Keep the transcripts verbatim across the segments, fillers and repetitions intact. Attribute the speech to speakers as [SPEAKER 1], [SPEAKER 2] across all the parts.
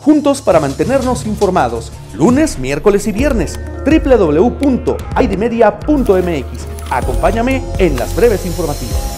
[SPEAKER 1] juntos para mantenernos informados, lunes, miércoles y viernes, doble u doble u doble u punto aidimedia punto m x. Acompáñame en las breves informativas.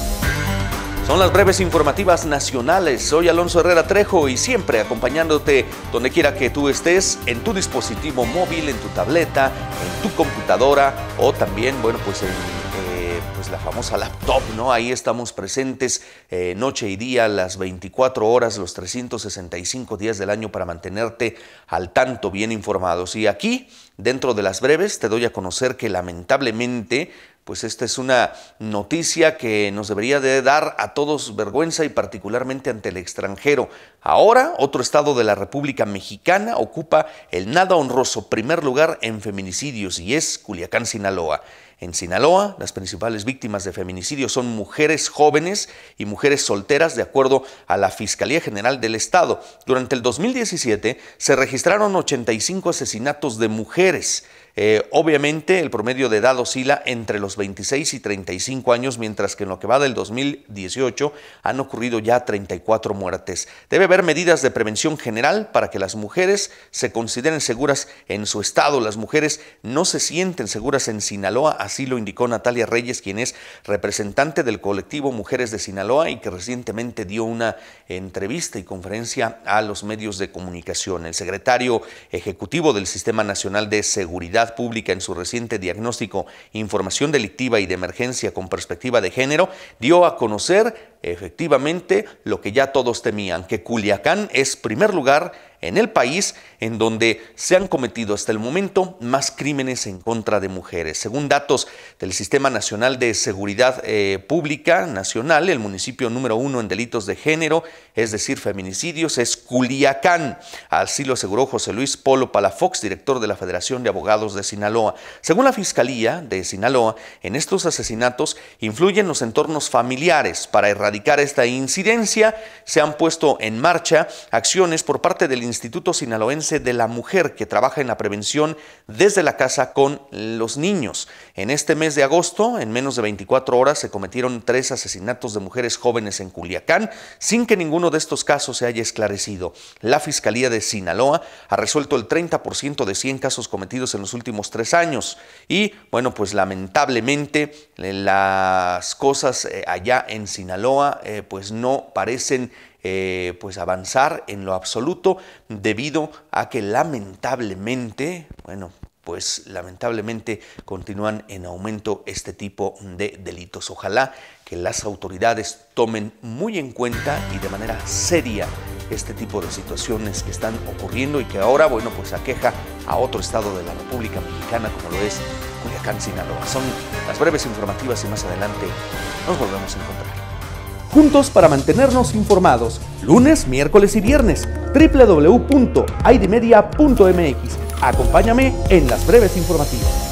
[SPEAKER 1] Son las breves informativas nacionales. Soy Alonso Herrera Trejo y siempre acompañándote donde quiera que tú estés, en tu dispositivo móvil, en tu tableta, en tu computadora o también, bueno, pues en eh, pues la famosa laptop, ¿no? Ahí estamos presentes eh, noche y día, las veinticuatro horas, los trescientos sesenta y cinco días del año para mantenerte al tanto, bien informados. Y aquí, dentro de las breves, te doy a conocer que lamentablemente pues esta es una noticia que nos debería de dar a todos vergüenza y particularmente ante el extranjero. Ahora, otro estado de la República Mexicana ocupa el nada honroso primer lugar en feminicidios y es Culiacán, Sinaloa. En Sinaloa, las principales víctimas de feminicidio son mujeres jóvenes y mujeres solteras, de acuerdo a la Fiscalía General del Estado. Durante el dos mil diecisiete se registraron ochenta y cinco asesinatos de mujeres. Eh, obviamente el promedio de edad oscila entre los veintiséis y treinta y cinco años, mientras que en lo que va del dos mil dieciocho han ocurrido ya treinta y cuatro muertes. Debe haber medidas de prevención general para que las mujeres se consideren seguras en su estado. Las mujeres no se sienten seguras en Sinaloa, así lo indicó Natalia Reyes, quien es representante del colectivo Mujeres de Sinaloa y que recientemente dio una entrevista y conferencia a los medios de comunicación. El secretario ejecutivo del Sistema Nacional de Seguridad Pública, en su reciente diagnóstico Información Delictiva y de Emergencia con Perspectiva de Género, dio a conocer efectivamente lo que ya todos temían, que Culiacán es primer lugar en el país en donde se han cometido hasta el momento más crímenes en contra de mujeres. Según datos del Sistema Nacional de Seguridad eh, Pública Nacional, el municipio número uno en delitos de género, es decir, feminicidios, es Culiacán. Así lo aseguró José Luis Polo Palafox, director de la Federación de Abogados de Sinaloa. Según la Fiscalía de Sinaloa, en estos asesinatos influyen los entornos familiares. Para erradicar esta incidencia, se han puesto en marcha acciones por parte del Instituto Sinaloense de la Mujer, que trabaja en la prevención desde la casa con los niños. En este mes de agosto, en menos de veinticuatro horas, se cometieron tres asesinatos de mujeres jóvenes en Culiacán, sin que ninguno de estos casos se haya esclarecido. La Fiscalía de Sinaloa ha resuelto el treinta por ciento de cien casos cometidos en los últimos tres años. Y, bueno, pues lamentablemente las cosas allá en Sinaloa eh, pues no parecen Eh, pues avanzar en lo absoluto, debido a que lamentablemente, bueno, pues lamentablemente continúan en aumento este tipo de delitos. Ojalá que las autoridades tomen muy en cuenta y de manera seria este tipo de situaciones que están ocurriendo y que ahora, bueno, pues aqueja a otro estado de la República Mexicana como lo es Culiacán, Sinaloa. Son las breves informativas y más adelante nos volvemos a encontrar. Juntos para mantenernos informados, lunes, miércoles y viernes, doble u doble u doble u punto aidimedia punto m x. Acompáñame en las breves informativas.